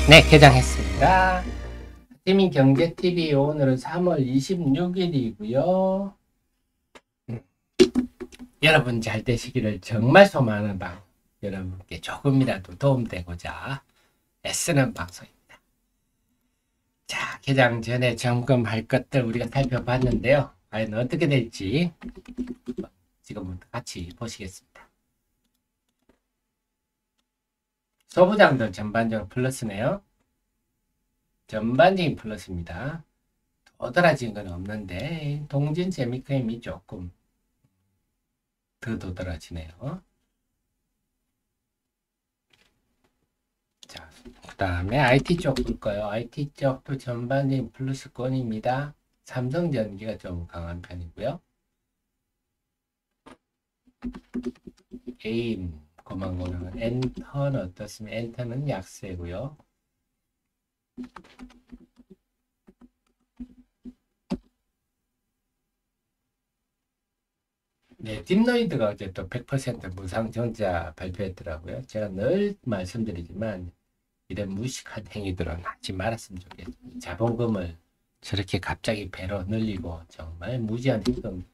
네, 개장했습니다. 시민 경제TV 오늘은 3월 26일이고요. 여러분 잘 되시기를 정말 소망하는 방, 여러분께 조금이라도 도움되고자 애쓰는 방송입니다. 자, 개장 전에 점검할 것들 우리가 살펴봤는데요. 과연 어떻게 될지 지금부터 같이 보시겠습니다. 소부장들 전반적으로 플러스네요. 전반적인 플러스입니다. 도드라진 건 없는데 동진 세미컴이 조금 더 도드라지네요. 자, 그 다음에 IT 쪽 볼까요? IT 쪽도 전반적인 플러스권입니다. 삼성전기가 좀 강한 편이고요. 에임 고만고는 엔터는 어떻습니까? 엔터는 약세고요. 네, 딥노이드가 어제 또 100% 무상증자 발표했더라고요. 제가 늘 말씀드리지만 이런 무식한 행위들은 하지 말았으면 좋겠습니다. 자본금을 저렇게 갑자기 배로 늘리고 정말 무지한 행동.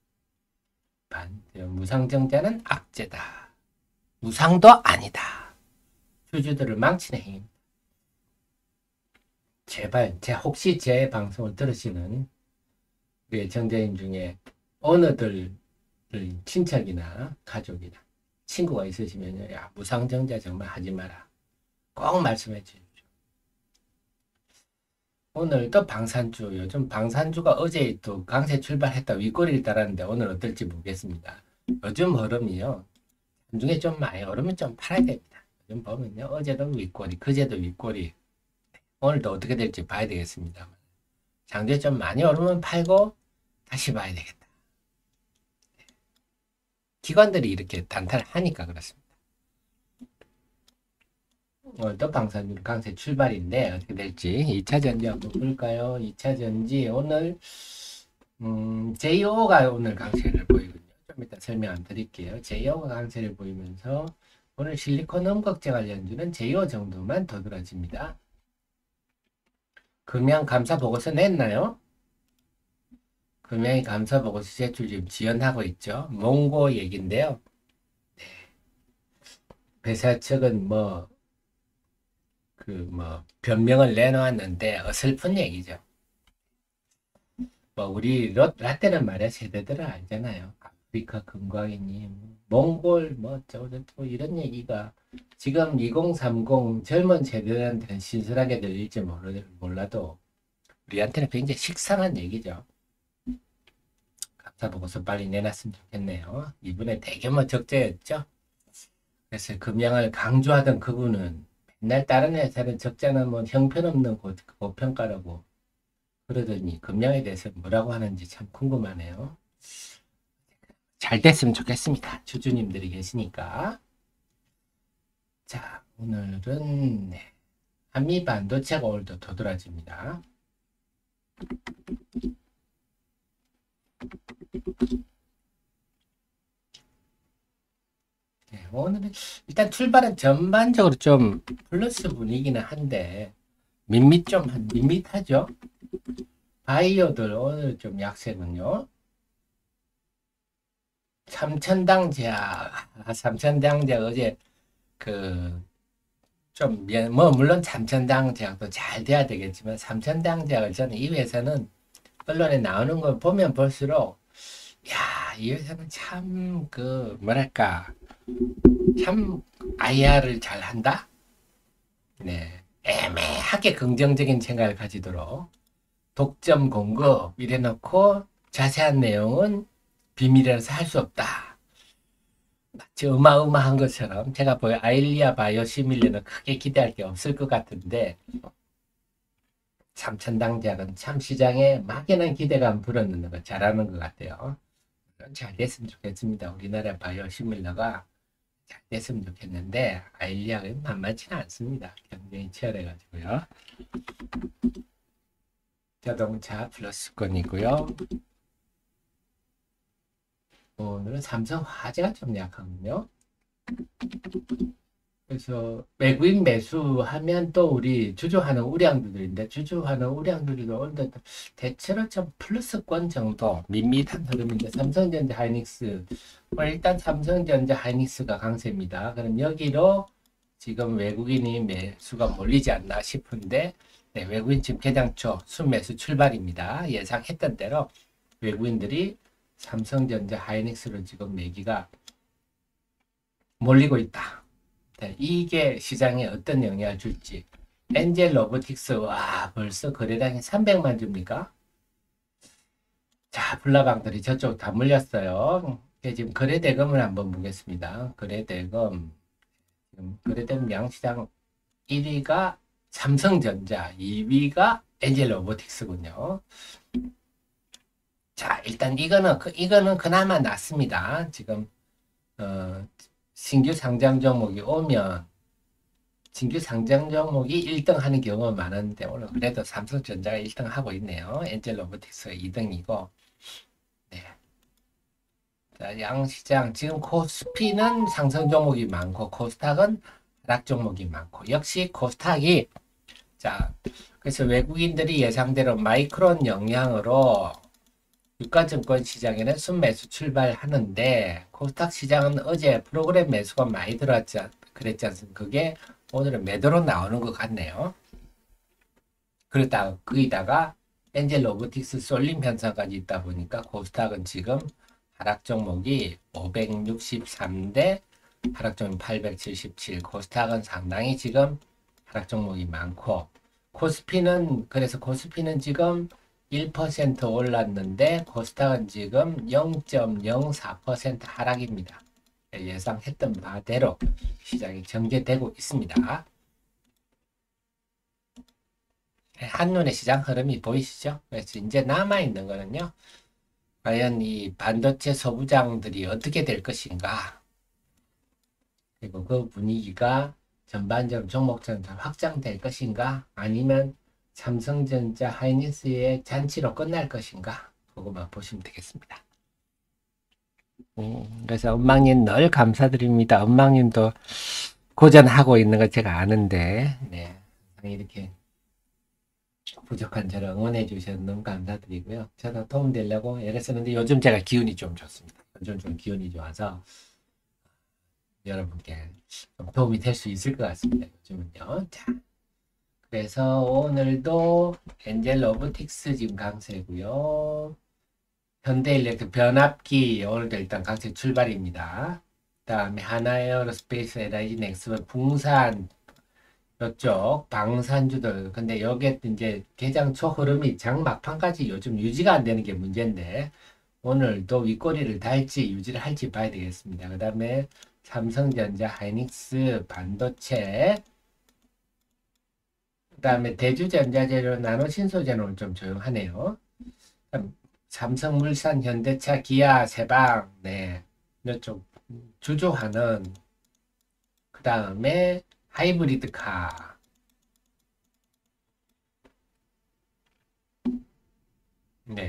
무상증자는 악재다. 무상도 아니다. 주주들을 망치는 행위입니다. 제발 혹시 제 방송을 들으시는 우리 정자님 중에 어느들 친척이나 가족이나 친구가 있으시면 야, 무상증자 정말 하지 마라. 꼭 말씀해 주십시오. 오늘 또 방산주, 요즘 방산주가 어제 또 강세 출발했다 윗꼬리를 따랐는데 오늘 어떨지 모르겠습니다. 요즘 흐름이요. 중에 좀 많이 오르면 좀 팔아야 됩니다. 요즘 보면요. 어제도 윗꼬리, 그제도 윗꼬리. 오늘도 어떻게 될지 봐야 되겠습니다. 장중에 좀 많이 오르면 팔고 다시 봐야 되겠다. 기관들이 이렇게 단타를 하니까 그렇습니다. 오늘도 방산주 강세 출발인데 어떻게 될지 2차 전지 한번 볼까요? 2차 전지 오늘 JO가 오늘 강세를 보이거든요. 좀 이따 설명 안 드릴게요. JO가 강세를 보이면서 오늘 실리콘 음극재 관련주는 JO 정도만 도드라집니다. 금양 감사 보고서 냈나요? 금양이 감사 보고서 제출 지금 지연하고 있죠. 몽고 얘긴데요. 네. 회사 측은 변명을 내놓았는데 어설픈 얘기죠. 우리 라떼는 말이야 세대들은 알잖아요. 아프리카 금광이니 몽골 어쩌고 이런 얘기가 지금 2030 젊은 세대들한테는 신선하게 들릴지 몰라도 우리한테는 굉장히 식상한 얘기죠. 감사 보고서 빨리 내놨으면 좋겠네요. 이번에 대규모 적자였죠. 그래서 금양을 강조하던 그분은 맨날 다른 회사는 적자는 형편없는 고평가라고 그러더니 금양에 대해서 뭐라고 하는지 참 궁금하네요. 잘 됐으면 좋겠습니다. 주주님들이 계시니까. 자, 오늘은 한미 반도체가 오늘도 도드라집니다. 네, 오늘은 일단 출발은 전반적으로 좀 플러스 분위기는 한데 밋밋하죠. 바이오들 오늘 좀 약세군요. 삼천당제약 어제 물론 삼천당제약도 잘 돼야 되겠지만 삼천당제약을 저는 이 회사는 언론에 나오는 걸 보면 볼수록 이 회사는 참 참 IR을 잘 한다. 네, 애매하게 긍정적인 생각을 가지도록 독점 공급 이래놓고 자세한 내용은 비밀이라서 할 수 없다. 마치 어마어마한 것처럼 제가 보여 아일리아 바이오시밀러는 크게 기대할 게 없을 것 같은데 삼천당제약은 참 시장에 막연한 기대감 불어넣는 거 잘하는 것 같아요. 잘 됐으면 좋겠습니다. 우리나라 바이오시밀러가 잘 됐으면 좋겠는데 아일리아가 만만치는 않습니다. 경쟁이 치열해가지고요. 자동차 플러스권이고요. 오늘은 삼성화재가 좀 약하군요. 그래서 외국인 매수하면 또 우리 주주하는 우량주들인데 주주하는 우량주들도 오늘 대체로 좀 플러스권 정도 밋밋한 흐름인데 삼성전자 하이닉스 일단 삼성전자 하이닉스가 강세입니다. 그럼 여기로 지금 외국인이 매수가 몰리지 않나 싶은데 네, 외국인 지금 개장초 순매수 출발입니다. 예상했던 대로 외국인들이 삼성전자 하이닉스로 지금 매기가 몰리고 있다. 네, 이게 시장에 어떤 영향을 줄지. 엔젤 로보틱스, 와, 벌써 거래량이 300만 주입니까? 자, 불나방들이 저쪽 다 물렸어요. 지금 거래대금을 한번 보겠습니다. 거래대금, 지금 거래대금 양시장 1위가 삼성전자, 2위가 엔젤 로보틱스군요. 자, 일단 이거는 그나마 낫습니다. 지금, 신규 상장 종목이 오면 신규 상장 종목이 1등 하는 경우가 많은데 오늘 그래도 삼성전자가 1등 하고 있네요. 엔젤 로보틱스가 2등이고 네. 자, 양시장 지금 코스피는 상승 종목이 많고 코스닥은 하락 종목이 많고 역시 코스닥이 자 그래서 외국인들이 예상대로 마이크론 영향으로 유가증권 시장에는 순매수 출발하는데 코스닥 시장은 어제 프로그램 매수가 많이 들어왔지 그랬지 않습니까? 그게 오늘은 매도로 나오는 것 같네요. 그러다가 거기다가 엔젤 로보틱스 쏠림 현상까지 있다 보니까 코스닥은 지금 하락 종목이 563대 하락 종목 877 코스닥은 상당히 지금 하락 종목이 많고 그래서 코스피는 지금 1% 올랐는데 코스닥은 지금 0.04% 하락입니다. 예상했던 바대로 시장이 전개되고 있습니다. 한눈에 시장 흐름이 보이시죠? 그래서 이제 남아있는 거는요. 과연 이 반도체 소부장들이 어떻게 될 것인가? 그리고 그 분위기가 전반적으로 종목처럼 확장될 것인가? 아니면 삼성전자 하이닉스의 잔치로 끝날 것인가? 그거만 보시면 되겠습니다. 그래서 엄망님 늘 감사드립니다. 엄망님도 고전하고 있는 거 제가 아는데, 네. 이렇게 부족한 저를 응원해 주셔서 너무 감사드리고요. 저도 도움되려고 애를 쓰는데 요즘 제가 기운이 좀 좋습니다. 요즘 좀 기운이 좋아서 여러분께 좀 도움이 될 수 있을 것 같습니다. 요즘은요. 자, 그래서 오늘도 엔젤 로보틱스 지금 강세고요. 현대일렉트릭 변압기 오늘도 일단 강세 출발입니다. 다음에 하나에어로스페이스, LIG 넥스원, 붕산 이쪽 방산주들 근데 여기에 이제 개장초 흐름이 장 막판까지 요즘 유지가 안 되는 게 문제인데 오늘도 윗꼬리를 달지 유지를 할지 봐야 되겠습니다. 그 다음에 삼성전자, 하이닉스, 반도체 그 다음에 대주전자재료, 나노신소재는 오늘 좀 조용하네요. 삼성물산, 현대차, 기아, 세방 네 이쪽 주조하는 그 다음에 하이브리드카 네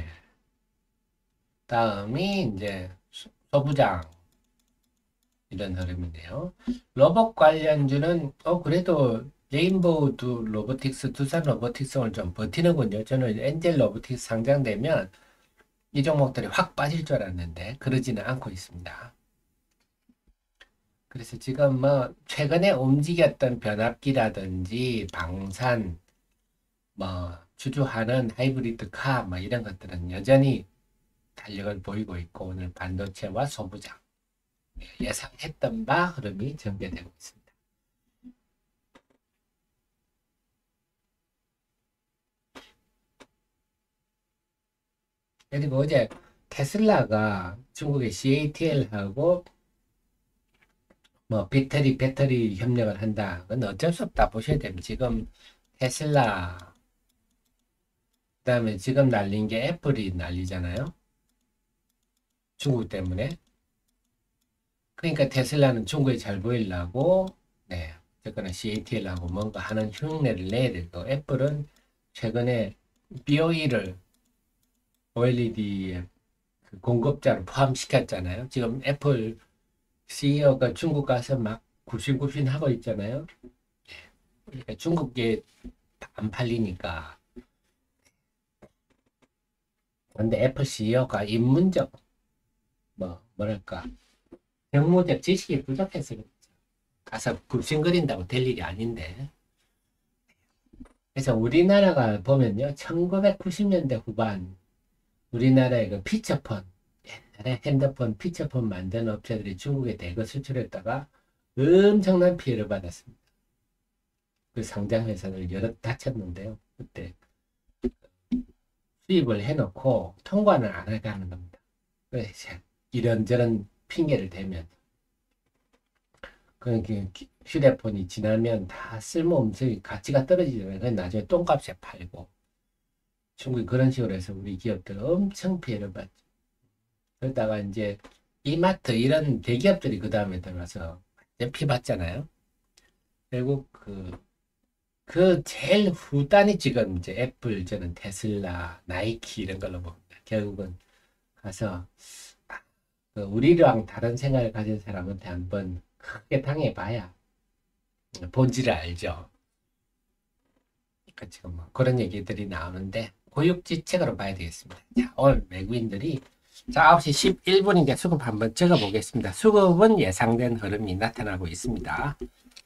다음이 이제 소부장 이런 흐름인데요. 로봇 관련주는 그래도 레인보우 로보틱스, 두산 로보틱스 오늘 좀 버티는군요. 저는 엔젤 로보틱스 상장되면 이 종목들이 확 빠질 줄 알았는데 그러지는 않고 있습니다. 그래서 지금 뭐 최근에 움직였던 변압기라든지 방산 뭐 주주하는 하이브리드 카 뭐 이런 것들은 여전히 탄력을 보이고 있고 오늘 반도체와 소부장 예상했던 바 흐름이 전개되고 있습니다. 그리고 어제 테슬라가 중국의 CATL하고 뭐 배터리 협력을 한다. 그건 어쩔 수 없다 보셔야 됩니다. 지금 테슬라 그다음에 지금 날린 게 애플이 날리잖아요. 중국 때문에. 그러니까 테슬라는 중국에 잘 보이려고 네, 어쨌거나 CATL하고 뭔가 하는 흉내를 내야 되고 애플은 최근에 BOE를 OLED의 그 공급자로 포함시켰잖아요. 지금 애플 CEO가 중국 가서 막 굽신굽신 하고 있잖아요. 그러니까 중국에 안 팔리니까. 근데 애플 CEO가 입문적, 뭐랄까, 경무적 지식이 부족해서 그렇죠. 가서 굽신거린다고 될 일이 아닌데. 그래서 우리나라가 보면요, 1990년대 후반, 우리나라의 그 피처폰, 옛날에 핸드폰, 피처폰 만드는 업체들이 중국에 대거 수출했다가 엄청난 피해를 받았습니다. 그 상장 회사를 여러 다쳤는데요. 그때 수입을 해놓고 통관을 안 하게 하는 겁니다. 그래서 이런저런 핑계를 대면 그 휴대폰이 지나면 다 쓸모없이 가치가 떨어지잖아요. 그래서 나중에 똥값에 팔고 중국이 그런 식으로 해서 우리 기업들 엄청 피해를 받죠. 그러다가 이제 이마트 이런 대기업들이 그 다음에 들어와서 피 받잖아요. 결국 그 제일 후단이 지금 이제 애플, 저는 테슬라, 나이키 이런 걸로 봅니다. 결국은 가서 그 우리랑 다른 생각을 가진 사람한테 한번 크게 당해봐야 본질을 알죠. 그러니까 지금 뭐 그런 얘기들이 나오는데 고육지책으로 봐야 되겠습니다. 자, 오늘 외국인들이 자 9시 11분인데 수급 한번 적어보겠습니다. 수급은 예상된 흐름이 나타나고 있습니다.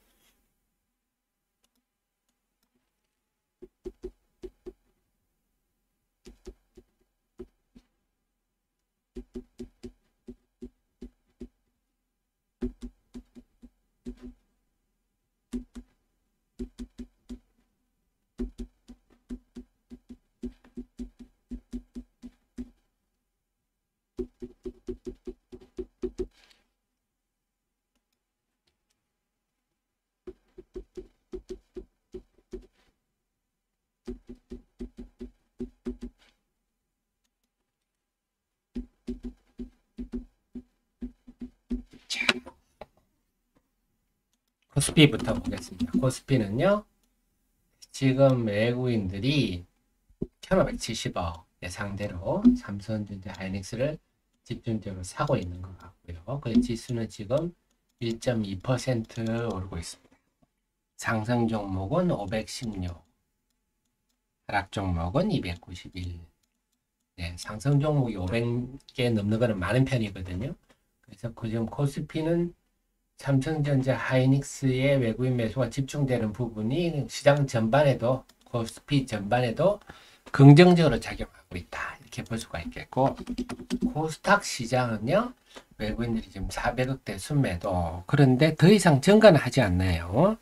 코스피부터 보겠습니다. 코스피는요, 지금 외국인들이 1570억 예상대로 삼성전자 하이닉스를 집중적으로 사고 있는 것 같고요. 그 지수는 지금 1.2% 오르고 있습니다. 상승 종목은 516, 하락 종목은 291. 네, 상승 종목이 500개 넘는 거는 많은 편이거든요. 그래서 지금 코스피는 삼성전자 하이닉스의 외국인 매수가 집중되는 부분이 시장 전반에도 코스피 전반에도 긍정적으로 작용하고 있다. 이렇게 볼 수가 있겠고 코스닥 시장은요. 외국인들이 지금 400억대 순매도 그런데 더 이상 증가는 하지 않나요?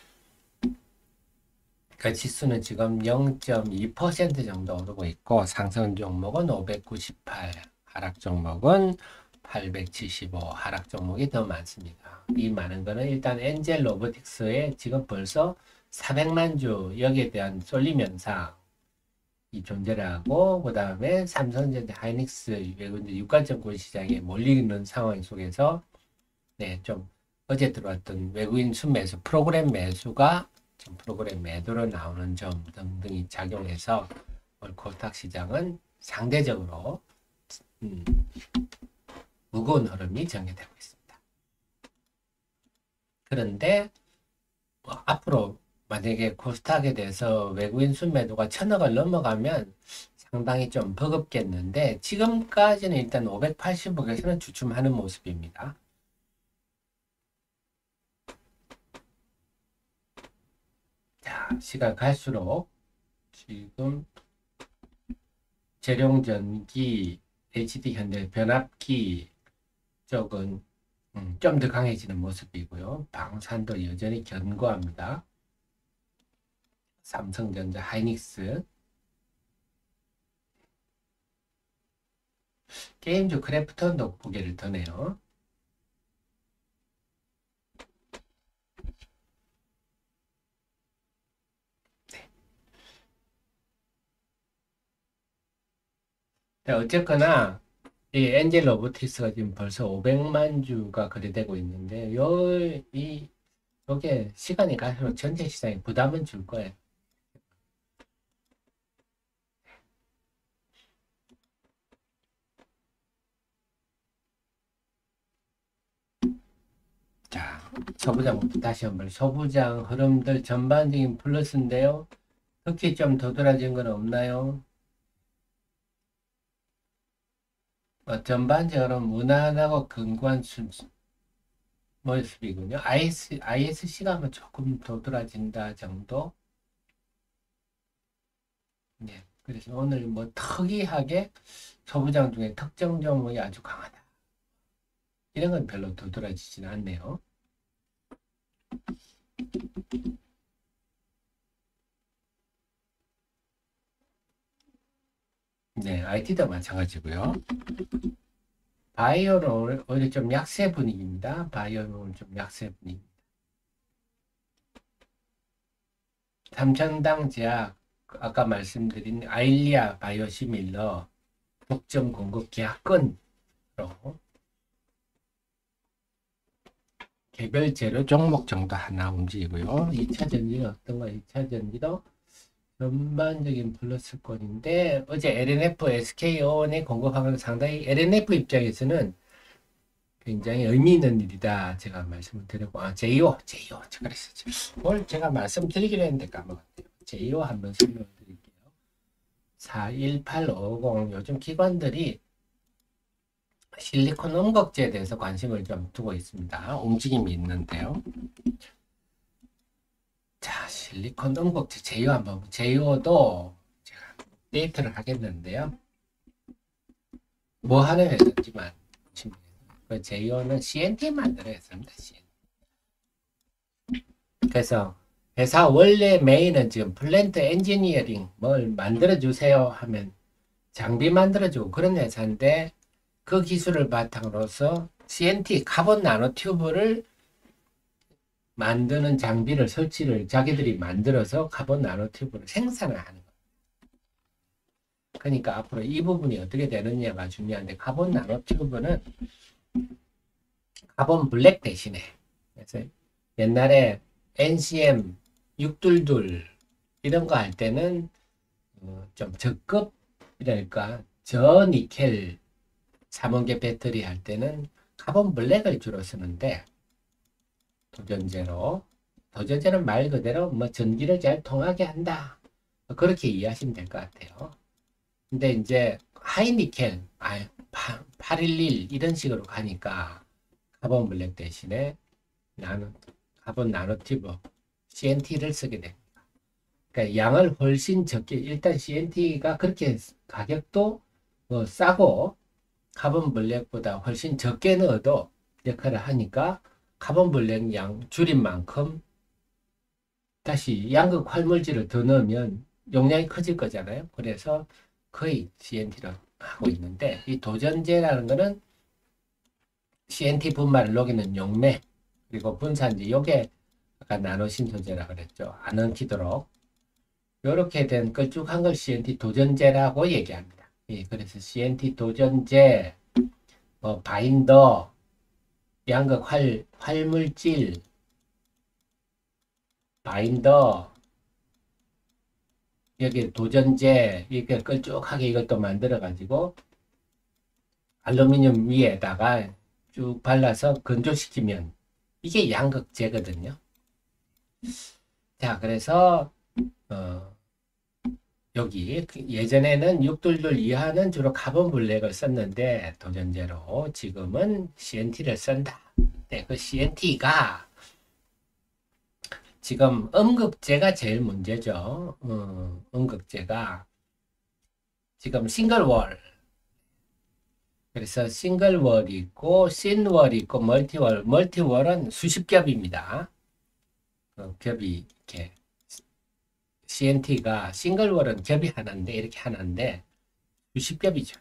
그 지수는 지금 0.2% 정도 오르고 있고 상승 종목은 598, 하락 종목은 875, 하락 종목이 더 많습니다. 이 많은 거는 일단 엔젤 로보틱스에 지금 벌써 400만 주 여기에 대한 쏠림 현상이 존재를 하고 그 다음에 삼성전자 하이닉스 외국인들 유가증권 시장에 몰리는 상황 속에서 좀 어제 들어왔던 외국인 순매수 프로그램 매수가 프로그램 매도로 나오는 점 등등이 작용해서 오늘 코스닥 시장은 상대적으로 무거운 흐름이 전개되고 있습니다. 그런데 앞으로 만약에 코스닥에 대해서 외국인 순매도가 1000억을 넘어가면 상당히 좀 버겁겠는데 지금까지는 일단 580억에서는 주춤하는 모습입니다. 자, 시간 갈수록 지금 재룡전기, HD현대 변압기 쪽은 좀 더 강해지는 모습이고요. 방산도 여전히 견고합니다. 삼성전자, 하이닉스. 게임주 크래프톤도 고개를 드네요. 네, 어쨌거나 이 엔젤 로보틱스가 지금 벌써 500만 주가 거래되고 있는데 요게 시간이 갈수록 전체 시장에 부담은 줄 거예요. 자, 소부장부터 다시 한번 소부장 흐름들 전반적인 플러스인데요. 특히 좀 도드라진 건 없나요? 전반적으로 무난하고 견고한 모습이군요. ISC가 뭐 조금 도드라진다 정도. 네. 그래서 오늘 뭐 특이하게 소부장 중에 특정 종목이 아주 강하다. 이런 건 별로 도드라지진 않네요. 네, IT도 마찬가지고요. 바이오는 오히려 좀 약세 분위기입니다. 바이오는 오늘 좀 약세 분위기. 삼천당 제약, 아까 말씀드린 아일리아 바이오시밀러 독점 공급 계약건으로 개별 재료 종목 정도 하나 움직이고요. 2차 전지는 어떤 거? 2차 전지도 전반적인 플러스권인데 어제 LNF, SK온에 공급한 건 상당히 LNF 입장에서는 굉장히 의미 있는 일이다. 제가 말씀을 드리고 제이오 제가 그랬었죠. 오늘 제가 말씀드리기로 했는데 까먹었대요. 제이오 한번 설명을 드릴게요. 41850 요즘 기관들이 실리콘 음극재에 대해서 관심을 좀 두고 있습니다. 움직임이 있는데요. 자, 실리콘 음극재 제이오 한번 제이오도 제가 데이터를 하겠는데요. 뭐 하는 회사지만 그 제이오는 CNT 만들어야 했습니다. CNT. 그래서 회사 원래 메인은 지금 플랜트 엔지니어링 뭘 만들어 주세요 하면 장비 만들어 주고 그런 회사인데 그 기술을 바탕으로서 CNT 카본 나노 튜브를 만드는 장비를 설치를 자기들이 만들어서 카본 나노 튜브를 생산을 하는 거예요. 그러니까 앞으로 이 부분이 어떻게 되느냐가 중요한데 카본 나노 튜브는 카본 블랙 대신에 그래서 옛날에 NCM 622 이런 거 할 때는 좀 저급이랄까 저니켈 3원계 배터리 할 때는 카본 블랙을 주로 쓰는데 도전제는 말 그대로 뭐 전기를 잘 통하게 한다 그렇게 이해하시면 될 것 같아요. 근데 이제 하이니켈 811 이런 식으로 가니까 카본 블랙 대신에 카본 나노튜브 CNT를 쓰게 됩니다. 그러니까 양을 훨씬 적게 일단 CNT가 그렇게 가격도 싸고 카본 블랙보다 훨씬 적게 넣어도 역할을 하니까 카본 블랙 양 줄인 만큼 다시 양극 활물질을 더 넣으면 용량이 커질 거잖아요. 그래서 거의 CNT를 하고 있는데 이 도전제라는 거는 CNT 분말을 녹이는 용매 그리고 분산지 요게 아까 나노신소제라고 그랬죠. 안 엉키도록 이렇게 된 걸쭉한 걸 CNT 도전제라고 얘기합니다. 예, 그래서 CNT 도전제 바인더 양극 활물질 바인더 여기 도전제 이렇게 걸쭉하게 이것도 만들어 가지고 알루미늄 위에다가 쭉 발라서 건조시키면 이게 양극재거든요. 자, 그래서 여기 예전에는 622 이하는 주로 카본 블랙을 썼는데 도전제로 지금은 CNT를 쓴다. 네, 그 CNT가 지금 음극재가 제일 문제죠. 음극재가 지금 싱글월 그래서 싱글월이 있고 씬월이 있고 멀티월은 수십 겹입니다. 겹이 이렇게 CNT가 싱글월은 겹이 하나인데 이렇게 하나인데 수십 겹이죠.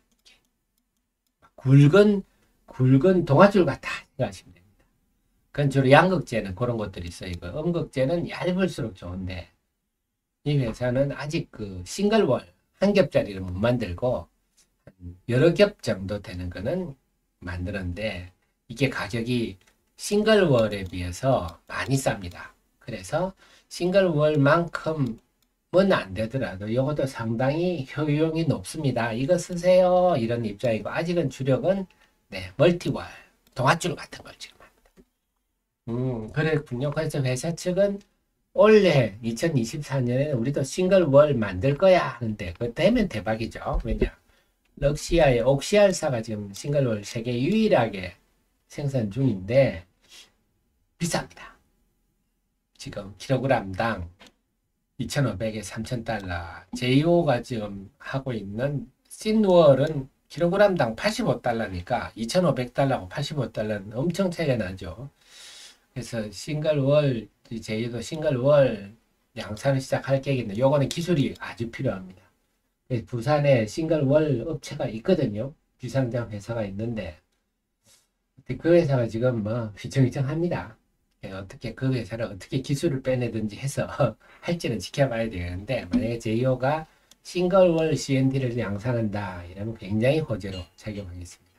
굵은 동아줄 같다 생각하시면 됩니다. 그건 주로 양극재는 그런 것들이 있어요. 음극재는 얇을수록 좋은데 이 회사는 아직 그 싱글월 한 겹짜리를 못 만들고 여러 겹 정도 되는 거는 만드는데 이게 가격이 싱글월에 비해서 많이 쌉니다. 그래서 싱글월만큼은 안 되더라도 이것도 상당히 효용이 높습니다. 이거 쓰세요 이런 입장이고 아직은 주력은 네, 멀티월 동아줄 같은 걸 지금 합니다. 그랬군요. 그래서 회사 측은 올해 2024년에는 우리도 싱글 월 만들 거야 하는데 그거 되면 대박이죠. 왜냐? 럭시아의 옥시알사가 지금 싱글 월 세계 유일하게 생산 중인데 비쌉니다. 지금 킬로그램당 2,500에 3,000달러. 제이오가 지금 하고 있는 신월은 킬로그램당 85달러니까 2,500달러하고 85달러는 엄청 차이가 나죠. 그래서 싱글월, 제이도 싱글월 양산을 시작할 계획인데 요거는 기술이 아주 필요합니다. 그래서 부산에 싱글월 업체가 있거든요. 비상장 회사가 있는데 그 회사가 지금 뭐 휘청휘청합니다. 어떻게 그 회사를 어떻게 기술을 빼내든지 해서 할지는 지켜봐야 되는데 만약에 제이오가 싱글월 CND를 양산한다 이러면 굉장히 호재로 작용하겠습니다.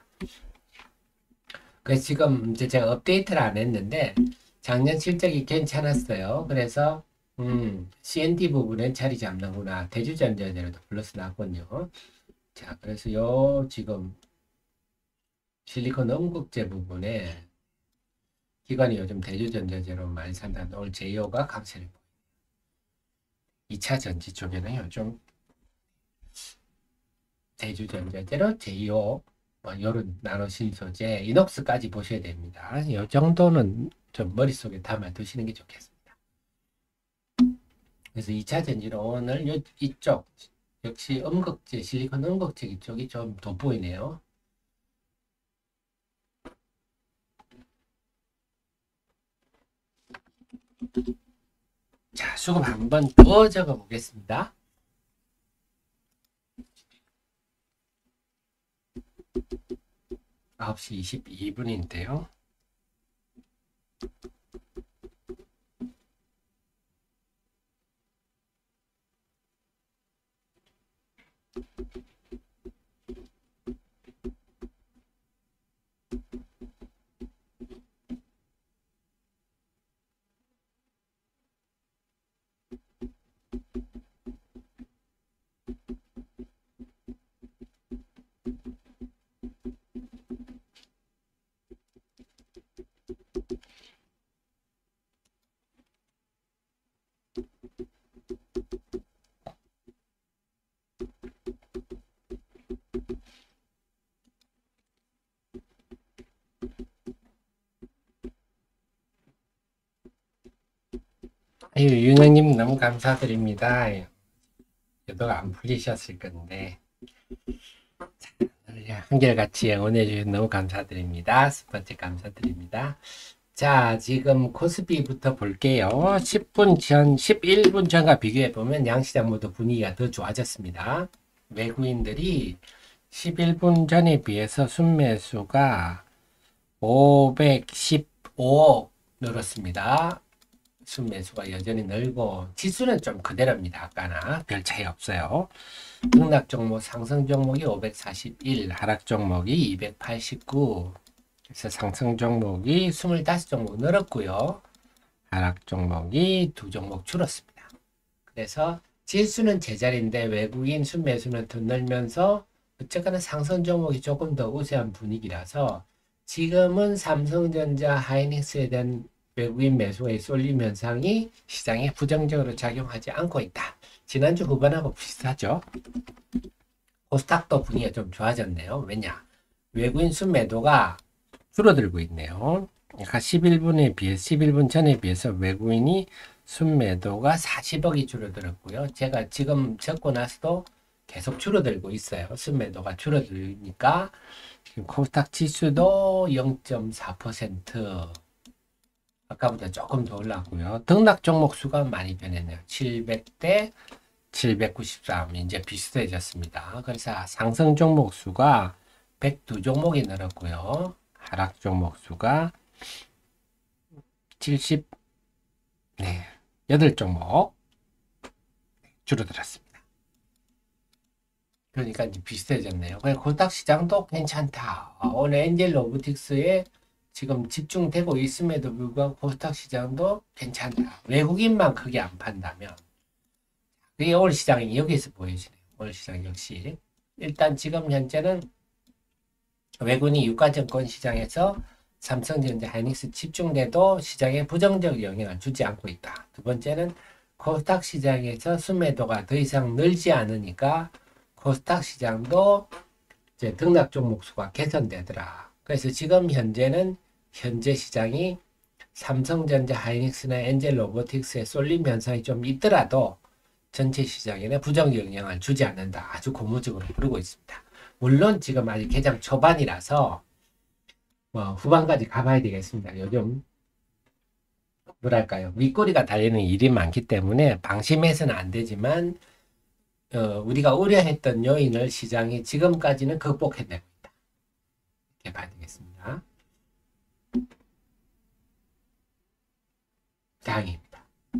그래서 지금 이제 제가 업데이트를 안 했는데 작년 실적이 괜찮았어요. 그래서 CND 부분에 자리 잡는구나. 대주전자재로도 플러스 났군요. 자, 그래서 요 지금 실리콘 음극재 부분에 기관이 요즘 대주전자재로 많이 산다는 오늘 제이오가 강세를 보여요. 2차 전지 쪽에는 요즘 대주전자재로 제이오 뭐 요런 나노신소재 이녹스까지 보셔야 됩니다. 이 정도는 좀 머릿속에 담아 두시는 게 좋겠습니다. 그래서 2차 전지는 오늘 이쪽 역시 음극재 실리콘 음극재 이쪽이 좀 돋보이네요. 자, 수급 한번 더 적어 보겠습니다. 9시 22분인데요. 아유, 윤영님 너무 감사드립니다. 여도가 안 풀리셨을 건데 한결같이 응원해 주셔서 너무 감사드립니다. 스포츠 감사드립니다. 자, 지금 코스피부터 볼게요. 10분 전, 11분 전과 비교해 보면 양시장 모두 분위기가 더 좋아졌습니다. 외국인들이 11분 전에 비해서 순매수가 515억 늘었습니다. 순매수가 여전히 늘고 지수는 좀 그대로입니다. 아까나 별 차이 없어요. 등락 종목 상승 종목이 541, 하락 종목이 289. 그래서 상승 종목이 25종목 늘었고요. 하락 종목이 2종목 줄었습니다. 그래서 지수는 제자리인데 외국인 순매수는 더 늘면서 어쨌거나 상승 종목이 조금 더 우세한 분위기라서 지금은 삼성전자, 하이닉스에 대한 외국인 매수가 쏠림 현상이 시장에 부정적으로 작용하지 않고 있다. 지난주 후반하고 비슷하죠. 코스닥도 분위기가 좀 좋아졌네요. 왜냐? 외국인 순매도가 줄어들고 있네요. 그러니까 11분 전에 비해서 외국인이 순매도가 40억이 줄어들었고요. 제가 지금 적고 나서도 계속 줄어들고 있어요. 순매도가 줄어들니까 지금 코스닥 지수도 0.4% 아까보다 조금 더 올랐고요. 등락 종목 수가 많이 변했네요. 700대 793 이제 비슷해졌습니다. 그래서 상승 종목 수가 102 종목이 늘었고요. 하락 종목 수가 70 8종목 줄어들었습니다. 그러니까 이제 비슷해졌네요. 코스닥 시장도 괜찮다. 오늘 엔젤 로보틱스에 지금 집중되고 있음에도 불구하고 코스닥 시장도 괜찮다. 외국인만 크게 안 판다면 그게 오늘 시장이 여기서 보여지네요. 오늘 시장 역시 일단 지금 현재는 외국인이 유가증권 시장에서 삼성전자, 하이닉스 집중돼도 시장에 부정적 영향을 주지 않고 있다. 두 번째는 코스닥 시장에서 순매도가 더 이상 늘지 않으니까 코스닥 시장도 이제 등락 종목 수가 개선되더라. 그래서 지금 현재 시장이 삼성전자, 하이닉스나 엔젤 로보틱스의 쏠림 현상이 좀 있더라도 전체 시장에는 부정 영향을 주지 않는다. 아주 고무적으로 부르고 있습니다. 물론 지금 아직 개장 초반이라서 후반까지 가봐야 되겠습니다. 요즘 뭐랄까요, 윗꼬리가 달리는 일이 많기 때문에 방심해서는 안 되지만 우리가 우려했던 요인을 시장이 지금까지는 극복해내고 있다. 이렇게 봐야 되겠습니다. 다행입니다.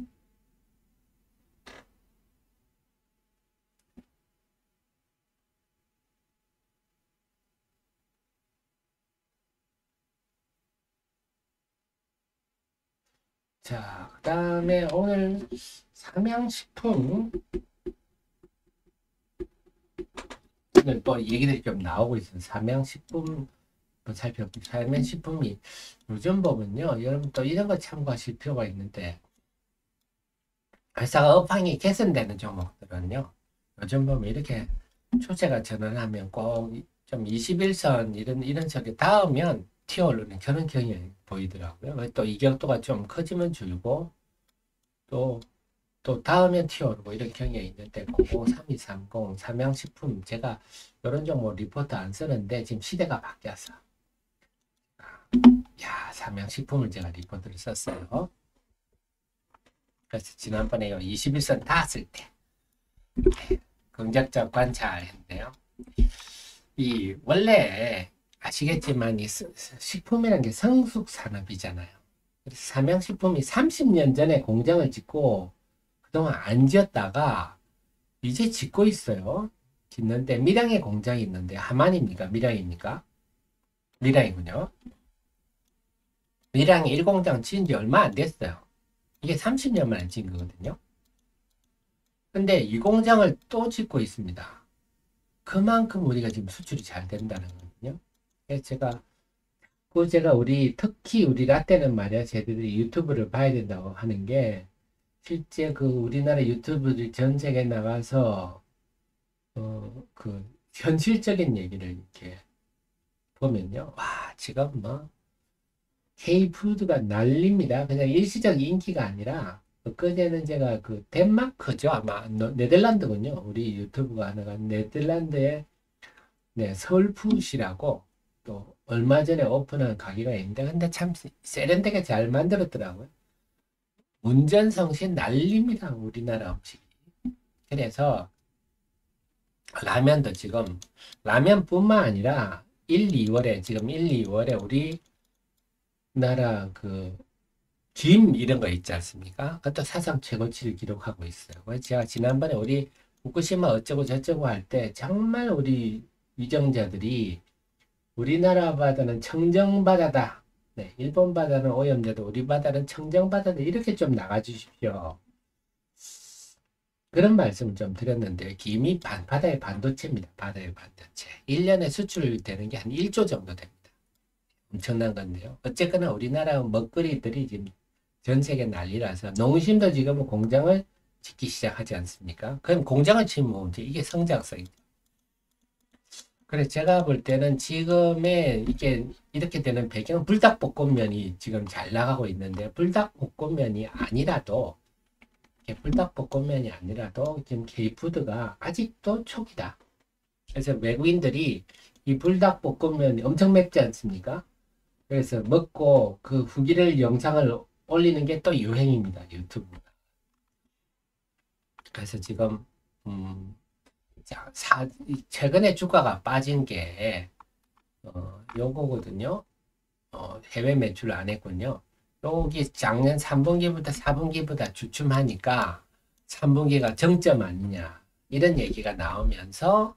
자, 그 다음에 오늘 삼양식품 오늘 또 얘기들이 좀 나오고 있어요. 삼양식품 살펴볼게요. 삼양식품이 요즘 보면요, 여러분 또 이런 거 참고하실 필요가 있는데, 회사가 업황이 개선되는 종목들은요, 요즘 보면 이렇게 추세가 전환하면 꼭 좀 21선 이런 식으로 닿으면 튀어오르는 그런 경향이 보이더라고요. 또 이격도가 좀 커지면 줄고 또 닿으면 튀어오르고 이런 경향이 있는데 003230 삼양식품 제가 이런 종목 리포트 안 쓰는데 지금 시대가 바뀌었어. 삼양식품을 제가 리포트를 썼어요. 그래서 지난번에 21선 닿았을 때 긍정적 관찰했는데요. 이 원래 아시겠지만 이 식품이라는 게 성숙 산업이잖아요. 그래서 삼양식품이 30년 전에 공장을 짓고 그동안 안 지었다가 이제 짓고 있어요. 짓는데 밀양에 공장이 있는데 하만입니까? 밀양입니까? 밀양이군요. 밀양에 1공장 지은 지 얼마 안 됐어요. 이게 30년 만에 지은 거거든요. 근데 이 공장을 또 짓고 있습니다. 그만큼 우리가 지금 수출이 잘 된다는 거거든요. 그래서 제가 특히 우리 라떼는 말이야, 쟤들이 유튜브를 봐야 된다고 하는 게, 실제 그 우리나라 유튜브들 전 세계에 나가서 그 현실적인 얘기를 이렇게 보면요, 와, 지금 뭐 K푸드가 난립니다. 그냥 일시적 인기가 아니라, 그제는 제가 그 덴마크죠, 아마 네덜란드군요. 우리 유튜브가 하나가 네덜란드의 서울푸드라고 또 얼마 전에 오픈한 가게가 있는데, 근데 참 세련되게 잘 만들었더라고요. 운전성신 난립니다, 우리나라 음식이. 그래서 라면도 지금 라면뿐만 아니라 2월에 우리나라 그 김 이런 거 있지 않습니까? 그것도 사상 최고치를 기록하고 있어요. 그래서 제가 지난번에 우리 후쿠시마 어쩌고 저쩌고 할 때 정말 우리 위정자들이 우리나라 바다는 청정바다다. 네, 일본 바다는 오염돼도 우리 바다는 청정바다다. 이렇게 좀 나가주십시오. 그런 말씀을 좀 드렸는데, 김이 바다의 반도체입니다. 바다의 반도체. 1년에 수출되는 게 한 1조 정도 됩니다. 엄청난 건데요. 어쨌거나 우리나라 먹거리들이 지금 전 세계 난리라서 농심도 지금은 공장을 짓기 시작하지 않습니까? 그럼 공장을 짓면 이게 성장성이죠. 그래서 제가 볼 때는 지금의 이렇게 되는 배경은 불닭볶음면이 지금 잘 나가고 있는데, 불닭볶음면이 아니라도 지금 K푸드가 아직도 초기다. 그래서 외국인들이 이 불닭볶음면이 엄청 맵지 않습니까? 그래서 먹고 그 후기를 영상을 올리는 게 또 유행입니다, 유튜브가. 그래서 지금 최근에 주가가 빠진 게 요거거든요. 해외 매출 안 했군요. 여기 작년 3분기보다 4분기보다 주춤하니까 3분기가 정점 아니냐, 이런 얘기가 나오면서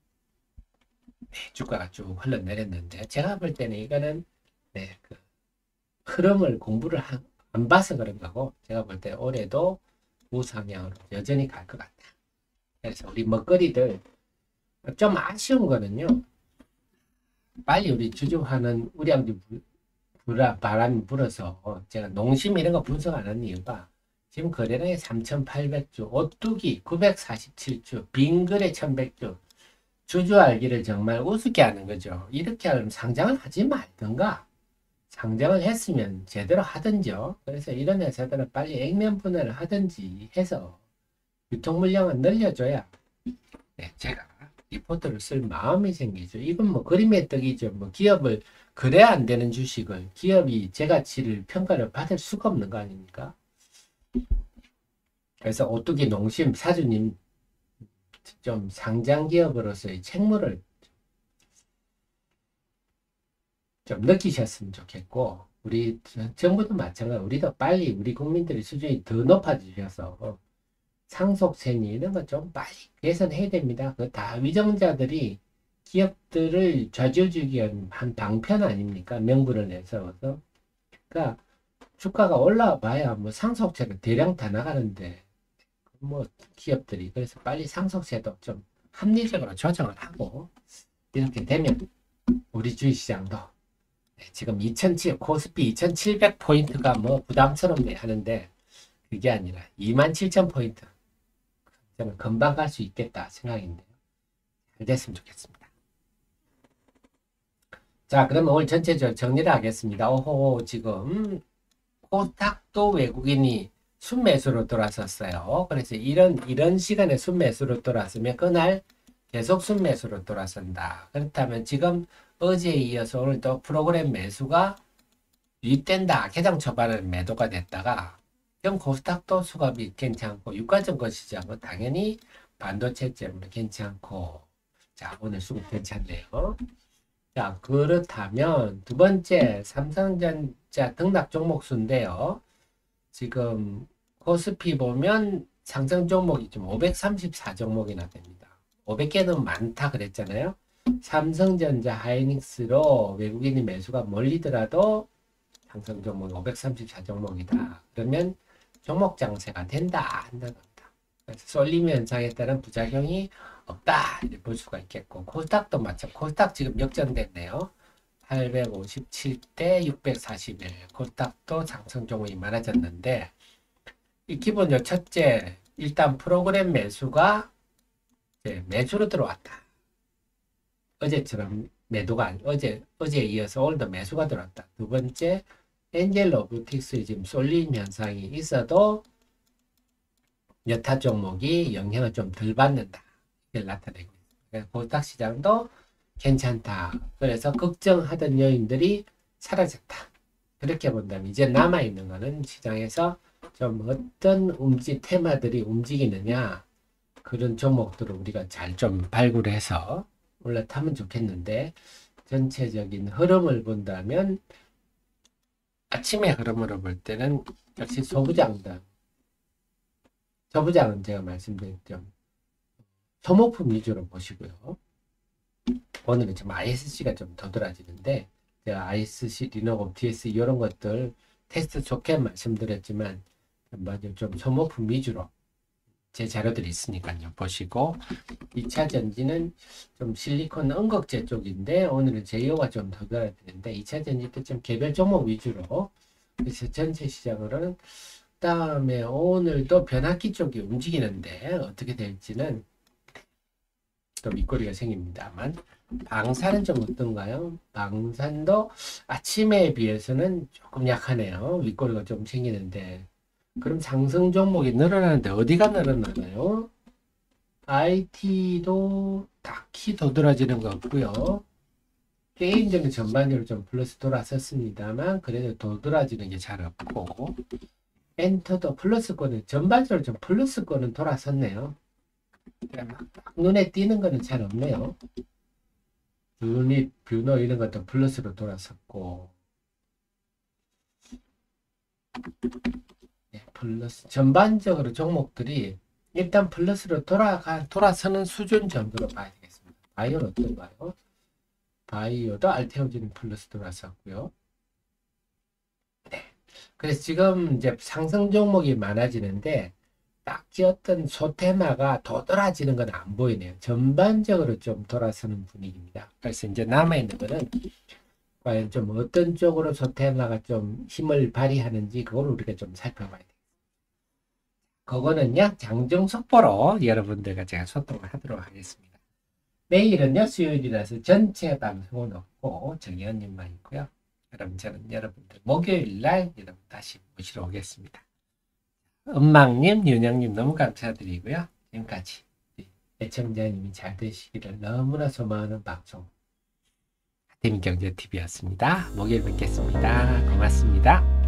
주가가 쭉 흘러내렸는데, 제가 볼 때는 이거는 그 흐름을 공부를 안 봐서 그런 거고, 제가 볼 때 올해도 우상향으로 여전히 갈 것 같다. 그래서 우리 먹거리들 좀 아쉬운 거는요, 빨리 우리 주주하는 우량주 바람이 불어서 제가 농심 이런 거 분석 안 하는 이유가 지금 거래량이 3,800주, 오뚜기 947주, 빙그레 1,100주, 주주 알기를 정말 우습게 하는 거죠. 이렇게 하면 상장을 하지 말든가, 상장을 했으면 제대로 하든지요. 그래서 이런 회사들은 빨리 액면 분할을 하든지 해서 유통 물량을 늘려줘야 네, 제가 리포트를 쓸 마음이 생기죠. 이건 뭐 그림의 떡이죠. 뭐 기업을 그래야 안 되는 주식을 기업이 제 가치를 평가를 받을 수가 없는 거 아닙니까? 그래서 오뚜기 농심 사주님 좀 상장 기업으로서의 책무를 좀 느끼셨으면 좋겠고, 우리 정부도 마찬가지, 우리도 빨리 우리 국민들의 수준이 더 높아지셔서 상속세니 이런 거 좀 빨리 개선해야 됩니다. 그 다 위정자들이 기업들을 좌지우지하기 위한 한 방편 아닙니까? 명분을 내세워서. 그러니까 주가가 올라봐야 뭐 상속세를 대량 다 나가는데 뭐 기업들이 그래서 빨리 상속세도 좀 합리적으로 조정을 하고 이렇게 되면 우리 주식시장도 지금 2007 코스피 2700포인트가 뭐 부담스럽네 하는데 그게 아니라 27,000포인트 저는 금방 갈 수 있겠다 생각인데요. 잘 됐으면 좋겠습니다. 자, 그러면 오늘 전체적으로 정리를 하겠습니다. 오호, 지금 코스닥도 외국인이 순매수로 돌아섰어요. 그래서 이런 시간에 순매수로 돌아서면 그날 계속 순매수로 돌아선다. 그렇다면 지금 어제에 이어서 오늘 또 프로그램 매수가 유입된다. 개장 초반에 매도가 됐다가 그럼 코스닥도 수급이 괜찮고 유가증권 시장은 당연히 반도체 때문에 괜찮고 자 오늘 수급 괜찮네요. 자 그렇다면 두 번째 삼성전자 등락 종목수인데요. 지금 코스피 보면 상승 종목이 좀 534종목이나 됩니다. 500개는 많다 그랬잖아요. 삼성전자 하이닉스로 외국인이 매수가 몰리더라도 상승 종목이 534종목이다. 그러면 종목 장세가 된다 한다는 겁니다. 그래서 쏠림 현상에 따른 부작용이 없다 이렇게 볼 수가 있겠고 코스닥도 마찬가지. 코스닥 지금 역전됐네요. 857대 641 코스닥도 상승 종목이 많아졌는데 이 기본적으로 첫째 일단 프로그램 매수가 매수로 들어왔다. 어제처럼 매도가 어제에 이어서 오늘도 매수가 들어왔다. 두 번째 엔젤 로보틱스의 지금 쏠림 현상이 있어도 여타 종목이 영향을 좀 덜 받는다. 이걸 나타내고 있습니다. 코스닥 시장도 괜찮다. 그래서 걱정하던 요인들이 사라졌다. 그렇게 본다면 이제 남아있는 거는 시장에서 좀 어떤 테마들이 움직이느냐 그런 종목들을 우리가 잘 좀 발굴해서 올라타면 좋겠는데 전체적인 흐름을 본다면 아침의 흐름으로 볼 때는 역시 소부장은 제가 말씀드렸죠. 소모품 위주로 보시고요. 오늘은 좀 ISC가 좀 더돌아지는데 제가 ISC, 리노공, DS 이런 것들 테스트 좋게 말씀드렸지만 좀 소모품 위주로 제 자료들이 있으니까요. 보시고 2차 전지는 좀 실리콘 음극재 쪽인데 오늘은 제이오가 좀 더 돌아지는데 2차 전지도 좀 개별 종목 위주로 그래서 전체 시장으로는 다음에 오늘도 변압기 쪽이 움직이는데 어떻게 될지는 또 밑거리가 생깁니다만 방산은 좀 어떤가요? 방산도 아침에 비해서는 조금 약하네요. 윗꼬리가 좀 생기는데 그럼 상승 종목이 늘어나는데 어디가 늘어나나요? IT도 딱히 도드라지는 거 없고요. 게임적인 전반적으로 좀 플러스 돌아섰습니다만 그래도 도드라지는 게 잘 없고 엔터도 플러스권은 전반적으로 좀 플러스권은 돌아섰네요. 눈에 띄는 거는 잘 없네요. 유닛, 뷰노 이런 것도 플러스로 돌아섰고 네, 플러스 전반적으로 종목들이 일단 플러스로 돌아서는 수준 정도로 봐야 되겠습니다. 바이오는 어떤가요? 바이오도 알테오진이 플러스 돌아섰고요. 네. 그래서 지금 이제 상승 종목이 많아지는데 딱히 어떤 소테마가 도드라지는 건 안 보이네요. 전반적으로 좀 돌아서는 분위기입니다. 그래서 이제 남아있는 거는 과연 좀 어떤 쪽으로 소테나가 좀 힘을 발휘하는지 그걸 우리가 좀 살펴봐야 돼요. 그거는요, 장중 속보로 여러분들과 제가 소통을 하도록 하겠습니다. 내일은요, 수요일이라서 전체 방송은 없고 정의원님만 있고요. 그럼 저는 여러분들 목요일날 여러분 다시 모시러 오겠습니다. 은망님, 윤영님 너무 감사드리고요. 지금까지 애청자님이 잘 되시기를 너무나 소망하는 방송 하태민경제TV였습니다. 목요일 뵙겠습니다. 고맙습니다.